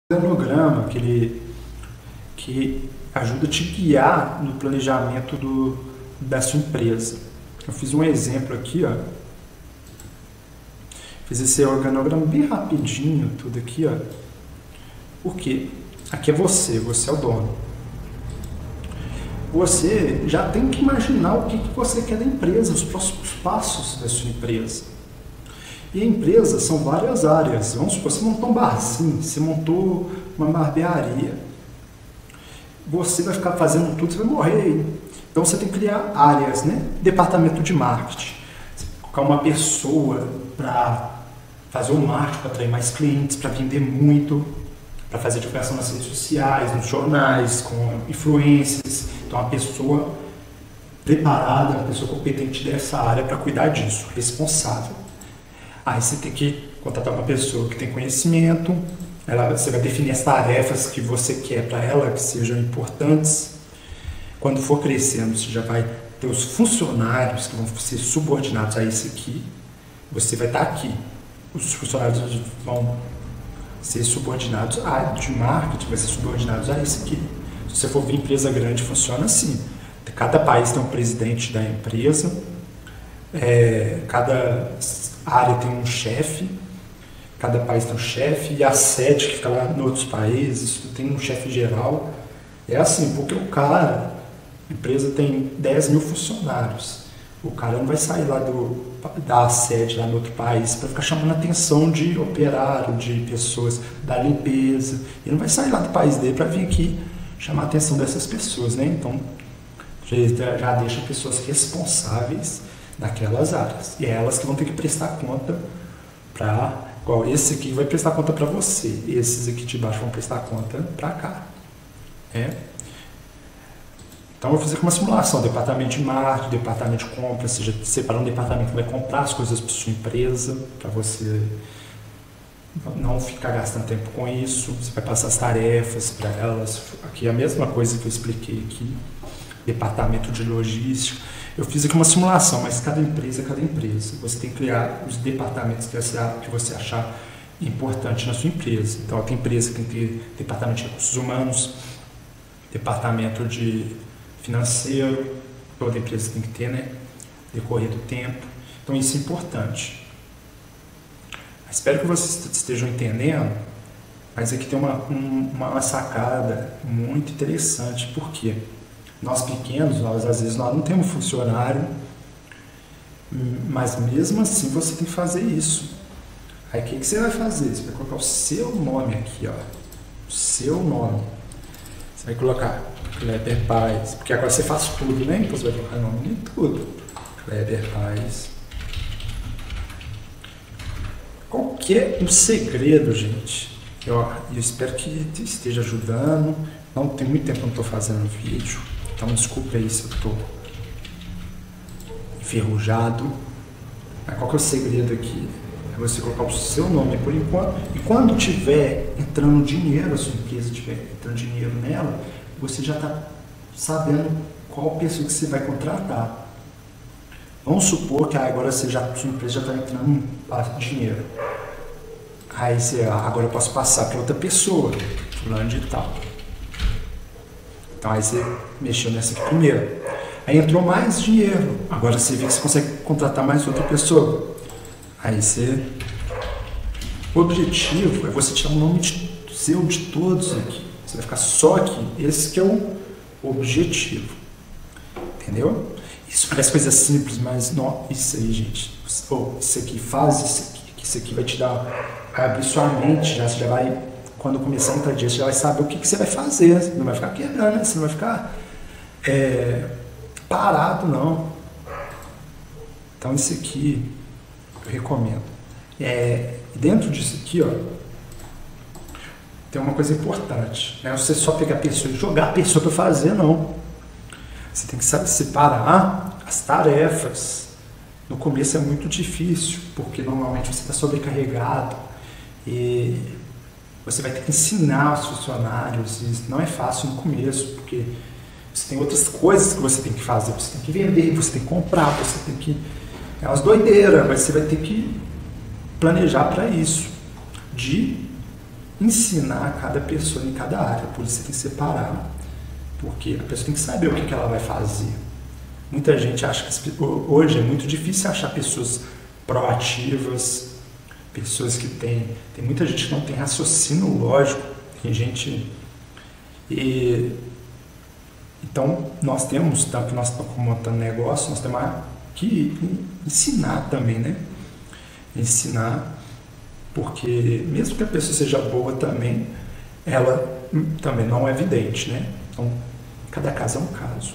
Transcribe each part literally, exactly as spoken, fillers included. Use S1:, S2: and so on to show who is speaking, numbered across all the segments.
S1: organograma que, ele, que ajuda a te guiar no planejamento do, da sua empresa. Eu fiz um exemplo aqui, ó. Fiz esse organograma bem rapidinho, tudo aqui, ó. Por quê? Aqui é você, você é o dono. Você já tem que imaginar o que, que você quer da empresa, os próximos passos da sua empresa. E a empresa são várias áreas. Vamos supor, você montou um barzinho, você montou uma barbearia. Você vai ficar fazendo tudo, você vai morrer. Então você tem que criar áreas, né? Departamento de marketing. Você colocar uma pessoa para fazer o marketing, para atrair mais clientes, para vender muito, para fazer divulgação nas redes sociais, nos jornais, com influências. Então uma pessoa preparada, uma pessoa competente dessa área para cuidar disso, responsável. Aí você tem que contratar uma pessoa que tem conhecimento, ela, você vai definir as tarefas que você quer para ela, que sejam importantes. Quando for crescendo, você já vai ter os funcionários que vão ser subordinados a esse aqui. Você vai estar aqui. Os funcionários vão ser subordinados a área de marketing, vai ser subordinados a esse aqui. Se você for ver empresa grande, funciona assim. Cada país tem um presidente da empresa, é, cada área tem um chefe, cada país tem um chefe, e a sede que fica lá em outros países tem um chefe geral. É assim, porque o cara, a empresa tem dez mil funcionários, o cara não vai sair lá do, da sede lá no outro país para ficar chamando a atenção de operário, de pessoas da limpeza, ele não vai sair lá do país dele para vir aqui chamar a atenção dessas pessoas, né? Então já, já deixa pessoas responsáveis daquelas áreas, e é elas que vão ter que prestar conta para, igual esse aqui vai prestar conta para você, esses aqui de baixo vão prestar conta para cá, né? Então eu vou fazer uma simulação, departamento de marketing, departamento de compra, seja separar um departamento que vai comprar as coisas para sua empresa, para você não ficar gastando tempo com isso, você vai passar as tarefas para elas. Aqui é a mesma coisa que eu expliquei aqui, departamento de logística. Eu fiz aqui uma simulação, mas cada empresa é cada empresa. Você tem que criar os departamentos que você, que você achar importante na sua empresa. Então, tem empresa que tem que ter departamento de recursos humanos, departamento de financeiro, toda empresa tem que ter, né? Decorrer do tempo. Então, isso é importante. Espero que vocês estejam entendendo, mas aqui tem uma, um, uma sacada muito interessante, porque nós pequenos, nós, às vezes nós não temos funcionário, mas mesmo assim você tem que fazer isso. Aí o que, que você vai fazer? Você vai colocar o seu nome aqui, ó, o seu nome. Você vai colocar Kleber Paes, porque agora você faz tudo, né? Então você vai colocar nome em tudo. Kleber Paes. Qual que é o segredo, gente? Eu, eu espero que esteja ajudando. Não tem muito tempo que eu não estou fazendo vídeo, então desculpe aí se eu estou enferrujado. Mas qual que é o segredo aqui? É você colocar o seu nome por enquanto, e quando tiver entrando dinheiro, a sua empresa tiver entrando dinheiro nela, você já está sabendo qual pessoa que você vai contratar. Vamos supor que agora você já, a sua empresa já está entrando dinheiro. Aí você, agora eu posso passar para outra pessoa, fulano de tal. Então aí você mexeu nessa aqui primeiro. Aí entrou mais dinheiro. Agora você vê que você consegue contratar mais outra pessoa. Aí você... O objetivo é você tirar o nome de, seu de todos aqui. Você vai ficar só aqui. Esse que é o objetivo. Entendeu? Isso parece coisa simples, mas não, isso aí, gente. Oh, isso aqui, faz isso aqui, que isso aqui vai te dar, vai abrir sua mente, já, você já vai, quando começar a entrar dia, você já vai saber o que, que você vai fazer. Você não vai ficar quebrando, né? Você não vai ficar é, parado, não. Então, isso aqui eu recomendo. É, dentro disso aqui, ó, tem uma coisa importante. Não é você só pegar a pessoa e jogar a pessoa para fazer, não. Você tem que saber separar as tarefas. No começo é muito difícil, porque normalmente você está sobrecarregado e você vai ter que ensinar os funcionários. E não é fácil no começo, porque você tem outras coisas que você tem que fazer. Você tem que vender, você tem que comprar, você tem que... É umas doideiras, mas você vai ter que planejar para isso. De ensinar cada pessoa em cada área, por isso você tem que separar, porque a pessoa tem que saber o que, que ela vai fazer. Muita gente acha que hoje é muito difícil achar pessoas proativas, pessoas que têm, tem muita gente que não tem raciocínio lógico, tem gente, e, então nós temos, tanto que nós estamos montando negócio, nós temos que ensinar também, né? Ensinar, porque mesmo que a pessoa seja boa também, ela também não é evidente, né? Então, cada caso é um caso.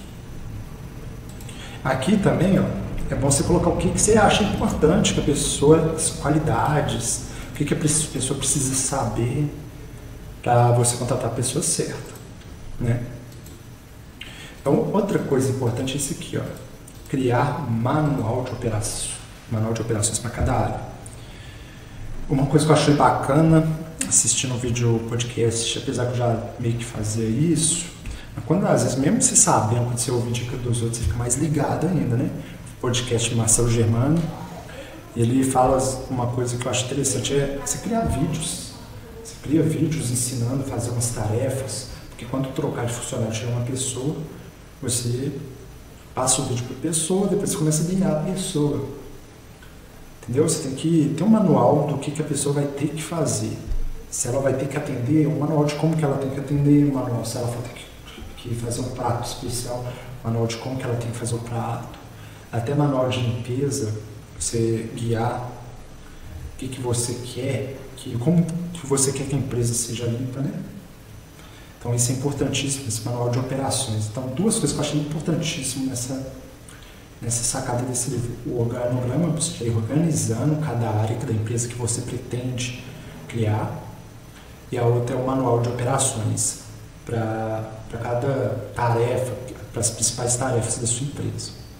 S1: Aqui também, ó, é bom você colocar o que, que você acha importante que a pessoa, as qualidades, o que, que a pessoa precisa saber para você contratar a pessoa certa, né? Então, outra coisa importante é isso aqui, ó, criar manual de operações, manual de operações para cada área. Uma coisa que eu achei bacana assistindo o vídeo podcast, apesar que eu já meio que fazia isso, mas quando às vezes, mesmo você sabendo, quando você ouve dica dos outros, você fica mais ligado ainda, né? O podcast de Marcelo Germano, ele fala uma coisa que eu acho interessante, é você criar vídeos. Você cria vídeos ensinando a fazer umas tarefas, porque quando trocar de funcionário chega uma pessoa, você passa o vídeo para a pessoa, depois você começa a guiar a pessoa. Entendeu? Você tem que ter um manual do que, que a pessoa vai ter que fazer. Se ela vai ter que atender, um manual de como que ela tem que atender, um manual se ela for ter que, que fazer um prato especial, um manual de como que ela tem que fazer o prato, até manual de limpeza, você guiar o que, que você quer, que, como que você quer que a empresa seja limpa, né? Então isso é importantíssimo, esse manual de operações. Então duas coisas que eu achei importantíssimo nessa nessa sacada desse livro: o organograma, você ir organizando cada área da empresa que você pretende criar, e a outra é o manual de operações para cada tarefa, para as principais tarefas da sua empresa.